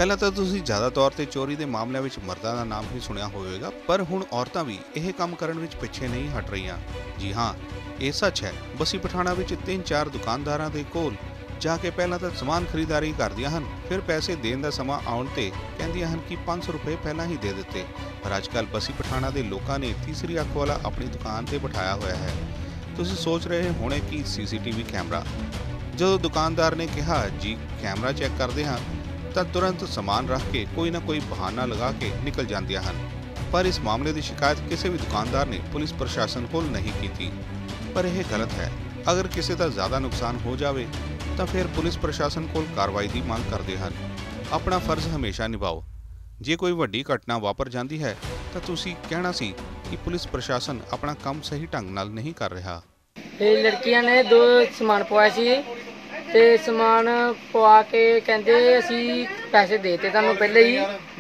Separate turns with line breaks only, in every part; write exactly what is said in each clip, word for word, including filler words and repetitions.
ਪਹਿਲਾਂ ਤਾਂ ਤੁਸੀਂ ਜ਼ਿਆਦਾ ਤੌਰ ਤੇ ਚੋਰੀ ਦੇ ਮਾਮਲਿਆਂ ਵਿੱਚ ਮਰਦਾਂ ਦਾ ਨਾਮ ਹੀ ਸੁਣਿਆ ਹੋਵੇਗਾ, ਪਰ ਹੁਣ ਔਰਤਾਂ ਵੀ ਇਹ ਕੰਮ ਕਰਨ ਵਿੱਚ ਪਿੱਛੇ ਨਹੀਂ ਹਟ ਰਹੀਆਂ। ਜੀ ਹਾਂ, ਇਹ ਸੱਚ ਹੈ। ਬੱਸੀ ਪਠਾਣਾ ਵਿੱਚ ਤਿੰਨ ਚਾਰ ਦੁਕਾਨਦਾਰਾਂ ਦੇ ਕੋਲ ਜਾ ਕੇ ਪਹਿਲਾਂ ਤਾਂ ਸਮਾਨ ਖਰੀਦਦਾਰੀ ਕਰਦੀਆਂ ਹਨ, ਫਿਰ ਪੈਸੇ ਦੇਣ ਦਾ ਸਮਾਂ ਆਉਣ ਤੇ ਕਹਿੰਦੀਆਂ ਹਨ ਕਿ ਪੰਜ ਸੌ ਰੁਪਏ ਪਹਿਲਾਂ ਹੀ ਦੇ ਦਿੱਤੇ। ਪਰ ਅੱਜ ਕੱਲ੍ਹ ਬੱਸੀ ਪਠਾਣਾ ਦੇ ਲੋਕਾਂ ਨੇ ਤੀਸਰੀ ਅੱਖ ਵਾਲਾ ਆਪਣੀ ਦੁਕਾਨ ਤੇ ਬਿਠਾਇਆ ਹੋਇਆ ਹੈ। ਤੁਸੀਂ ਸੋਚ ਰਹੇ ਹੋਣੇ ਕਿ ਸੀ ਸੀ ਟੀ ਵੀ ਕੈਮਰਾ। ਜਦੋਂ ਦੁਕਾਨਦਾਰ ਨੇ ਕਿਹਾ ਜੀ ਕੈਮਰਾ ਚੈੱਕ ਕਰਦੇ ਹਾਂ, ਤਾਂ ਤੁਰੰਤ ਸਮਾਨ ਰੱਖ ਕੇ ਕੋਈ ਨਾ ਕੋਈ ਬਹਾਨਾ ਲਗਾ ਕੇ ਨਿਕਲ ਜਾਂਦੀਆਂ ਹਨ। ਪਰ ਇਸ ਮਾਮਲੇ ਦੀ ਸ਼ਿਕਾਇਤ ਕਿਸੇ ਵੀ ਦੁਕਾਨਦਾਰ ਨੇ ਪੁਲਿਸ ਪ੍ਰਸ਼ਾਸਨ ਕੋਲ ਨਹੀਂ ਕੀਤੀ। ਪਰ ਇਹ ਗਲਤ ਹੈ। ਅਗਰ ਕਿਸੇ ਦਾ ਜ਼ਿਆਦਾ ਨੁਕਸਾਨ ਹੋ ਜਾਵੇ ਤਾਂ ਫਿਰ ਪੁਲਿਸ ਪ੍ਰਸ਼ਾਸਨ ਕੋਲ ਕਾਰਵਾਈ ਦੀ ਮੰਗ ਕਰਦੇ ਹਨ। ਆਪਣਾ ਫਰਜ਼ ਹਮੇਸ਼ਾ ਨਿਭਾਓ। ਜੇ ਕੋਈ ਵੱਡੀ ਘਟਨਾ ਵਾਪਰ ਜਾਂਦੀ ਹੈ ਤਾਂ ਤੁਸੀਂ ਕਹਿਣਾ ਸੀ ਕਿ ਪੁਲਿਸ ਪ੍ਰਸ਼ਾਸਨ ਆਪਣਾ ਕੰਮ ਸਹੀ ਢੰਗ ਨਾਲ ਨਹੀਂ ਕਰ ਰਿਹਾ।
ਇਹ ਲੜਕੀਆਂ ਨੇ ਦੋ ਸਮਾਨ ਪਵਾਇਆ ਸੀ ਤੇ ਸਮਾਨ ਪਵਾ ਕੇ ਕਹਿੰਦੇ ਅਸੀਂ ਪੈਸੇ ਦੇ ਦਿੱਤੇ ਤੁਹਾਨੂੰ ਪਹਿਲੇ ਹੀ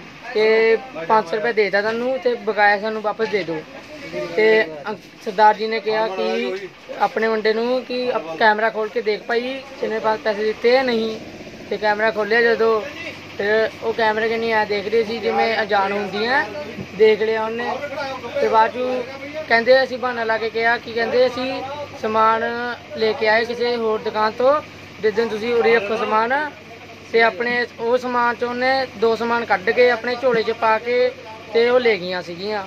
ਤੇ ਪੰਜ ਸੌ ਰੁਪਏ ਦੇ ਦਿੱਤਾ ਤੁਹਾਨੂੰ ਤੇ ਬਕਾਇਆ ਸਾਨੂੰ ਵਾਪਸ ਦੇ ਦਿਓ। ਤੇ ਸਰਦਾਰ ਜੀ ਨੇ ਕਿਹਾ ਕਿ ਆਪਣੇ ਮੁੰਡੇ ਨੂੰ ਕਿ ਕੈਮਰਾ ਖੋਲ ਕੇ ਦੇਖ ਭਾਈ ਕਿੰਨੇ ਪਾਸ ਪੈਸੇ ਦਿੱਤੇ ਜਾਂ ਨਹੀਂ। ਤੇ ਕੈਮਰਾ ਖੋਲਿਆ ਜਦੋਂ, ਫਿਰ ਉਹ ਕੈਮਰੇ ਕਿ ਨਹੀਂ ਆ ਦੇਖ ਰਹੇ ਸੀ ਜਿਵੇਂ ਅਣਜਾਣ ਹੁੰਦੀਆਂ, ਦੇਖ ਲਿਆ ਉਹਨੇ। ਤੇ ਬਾਅਦ 'ਚ ਕਹਿੰਦੇ ਅਸੀਂ ਬਹਾਨਾ ਲਾ ਕੇ ਕਿਹਾ ਕਿ ਕਹਿੰਦੇ ਅਸੀਂ ਸਮਾਨ ਲੈ ਕੇ ਆਏ ਕਿਸੇ ਹੋਰ ਦੁਕਾਨ ਤੋਂ, ਜਿਸ ਦਿਨ ਤੁਸੀਂ ਉਰੇ ਰੱਖੋ ਸਮਾਨ। ਤੇ ਆਪਣੇ ਉਹ ਸਮਾਨ 'ਚ ਉਹਨੇ ਦੋ ਸਮਾਨ ਕੱਢ ਕੇ ਆਪਣੇ ਝੋਲੇ 'ਚ ਪਾ ਕੇ ਤੇ ਉਹ ਲੈ ਗਈਆਂ ਸੀਗੀਆਂ।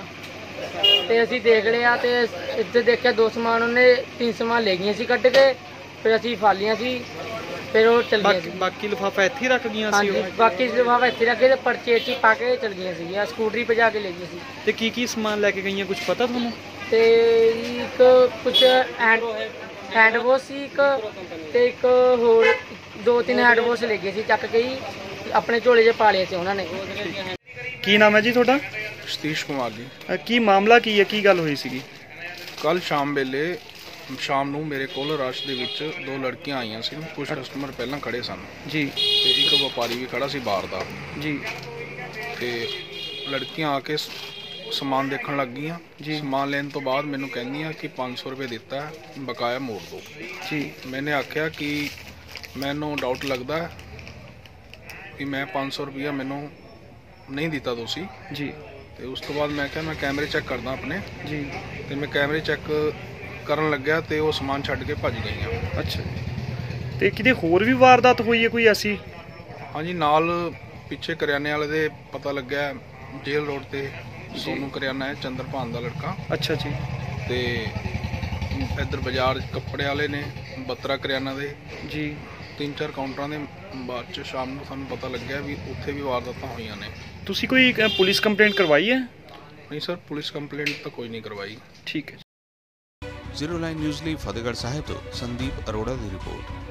ਤੇ ਅਸੀਂ ਦੇਖ ਲਿਆ ਤੇ ਇੱਥੇ ਦੇਖਿਆ ਦੋ ਸਮਾਨ ਉਹਨੇ ਤਿੰਨ ਸਮਾਨ ਲੈ ਗਈਆਂ ਸੀ ਕੱਢ ਕੇ। ਫਿਰ ਅਸੀਂ ਫੜ ਲਈਆਂ ਸੀ, ਫਿਰ ਉਹ ਚਲ ਗਈਆਂ ਸੀ।
ਬਾਕੀ ਲਿਫਾਫਾ ਇੱਥੇ ਰੱਖ ਗਈਆਂ ਸੀ?
ਹਾਂਜੀ, ਬਾਕੀ ਲਿਫਾਫਾ ਇੱਥੇ ਰੱਖ ਕੇ ਤੇ ਪਰਚੇ 'ਚ ਪਾ ਕੇ ਚਲ ਗਈਆਂ ਸੀਗੀਆਂ, ਸਕੂਟਰੀ ਭਜਾ ਕੇ ਲੈ ਗਈਆਂ ਸੀ।
ਤੇ ਕੀ ਕੀ ਸਮਾਨ ਲੈ ਕੇ ਗਈਆਂ ਕੁਝ ਪਤਾ ਤੁਹਾਨੂੰ?
ਤੇ ਇੱਕ ਕੁਛ ਹੈਂਡ ਹੈਂਡ ਵਾਸ਼ ਸੀ ਇੱਕ, ਤੇ ਇੱਕ ਹੋਰ ਦੋ ਤਿੰਨ ਹੈਂਡ ਵਾਸ਼ ਲੈ ਗਏ ਸੀ ਚੱਕ ਕੇ ਹੀ, ਆਪਣੇ ਝੋਲੇ 'ਚ ਪਾ ਲਿਆ ਸੀ ਉਹਨਾਂ ਨੇ।
ਕੀ ਨਾਮ ਹੈ ਜੀ ਤੁਹਾਡਾ?
ਸਤੀਸ਼ ਕੁਮਾਰ ਜੀ।
ਕੀ ਮਾਮਲਾ ਕੀ ਹੈ, ਕੀ ਗੱਲ ਹੋਈ ਸੀਗੀ?
ਕੱਲ ਸ਼ਾਮ ਵੇਲੇ ਸ਼ਾਮ ਨੂੰ ਮੇਰੇ ਕੋਲ ਰਸ਼ ਦੇ ਵਿੱਚ ਦੋ ਲੜਕੀਆਂ ਆਈਆਂ ਸੀ। ਕੁਝ ਕਸਟਮਰ ਪਹਿਲਾਂ ਖੜੇ ਸਨ
ਜੀ
ਤੇ ਇੱਕ ਵਪਾਰੀ ਵੀ ਖੜਾ ਸੀ ਬਾਹਰ ਦਾ
ਜੀ।
ਤੇ ਲੜਕੀਆਂ ਆ ਕੇ ਸਮਾਨ ਦੇਖਣ ਲੱਗ ਗਈਆਂ ਜੀ। ਸਮਾਨ ਲੈਣ ਤੋਂ ਬਾਅਦ ਮੈਨੂੰ ਕਹਿੰਦੀਆਂ ਕਿ ਪੰਜ ਸੌ ਰੁਪਏ ਦਿੱਤਾ ਹੈ, ਬਕਾਇਆ ਮੋੜ ਦਿਓ ਜੀ। ਮੈਨੇ ਆਖਿਆ ਕਿ ਮੈਨੂੰ ਡਾਊਟ ਲੱਗਦਾ ਕਿ ਮੈਂ ਪੰਜ ਸੌ ਰੁਪਇਆ ਮੈਨੂੰ ਨਹੀਂ ਦਿੱਤਾ ਤੁਸੀਂ ਜੀ। ਤੇ ਉਸ ਤੋਂ ਬਾਅਦ ਮੈਂ ਕਿਹਾ ਮੈਂ ਕੈਮਰੇ ਚੈੱਕ ਕਰਦਾ ਆਪਣੇ ਜੀ। ਤੇ ਮੈਂ ਕੈਮਰੇ ਚੈੱਕ ਕਰਨ ਲੱਗਿਆ ਤੇ ਉਹ ਸਮਾਨ ਛੱਡ ਕੇ ਭੱਜ ਗਈਆਂ।
ਅੱਛਾ, ਤੇ ਕਿਤੇ ਹੋਰ ਵੀ ਵਾਰਦਾਤ ਹੋਈ ਹੈ ਕੋਈ ਐਸੀ?
ਹਾਂਜੀ, ਨਾਲ ਪਿੱਛੇ ਕਰਿਆਨੇ ਵਾਲੇ ਦੇ ਪਤਾ ਲੱਗਿਆ ਜੇਲ੍ਹ ਰੋਡ ਤੇ ਸੋਨੂ ਕਰਿਆਨਾ ਹੈ, ਚੰਦਰਪਾਨ ਦਾ ਲੜਕਾ।
ਅੱਛਾ ਜੀ।
ਤੇ ਇੱਧਰ ਬਾਜ਼ਾਰ ਕੱਪੜੇ ਵਾਲੇ ਨੇ ਬੱਤਰਾ ਕਰਿਆਨਾ ਦੇ ਜੀ। ਤਿੰਨ ਚਾਰ ਕਾਊਂਟਰਾਂ ਦੇ ਬਾਅਦ 'ਚ ਸ਼ਾਮ ਨੂੰ ਸਾਨੂੰ ਪਤਾ ਲੱਗਿਆ ਵੀ ਉੱਥੇ ਵੀ ਵਾਰਦਾਤਾਂ ਹੋਈਆਂ ਨੇ।
ਤੁਸੀਂ ਕੋਈ ਪੁਲਿਸ ਕੰਪਲੇਂਟ ਕਰਵਾਈ ਹੈ?
ਨਹੀਂ ਸਰ, ਪੁਲਿਸ ਕੰਪਲੇਂਟ ਤਾਂ ਕੋਈ ਨਹੀਂ ਕਰਵਾਈ।
ਠੀਕ ਹੈ।
ਜ਼ੀਰੋ ਲਾਈਨ ਨਿਊਜ਼ ਲਈ ਫਤਿਹਗੜ੍ਹ ਸਾਹਿਬ ਤੋਂ ਸੰਦੀਪ ਅਰੋੜਾ ਦੀ ਰਿਪੋਰਟ।